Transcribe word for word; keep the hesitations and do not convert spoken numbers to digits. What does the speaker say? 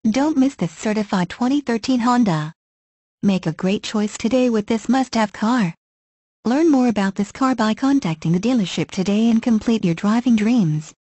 Don't miss this certified twenty thirteen Honda. Make a great choice today with this must-have car. Learn more about this car by contacting the dealership today and complete your driving dreams.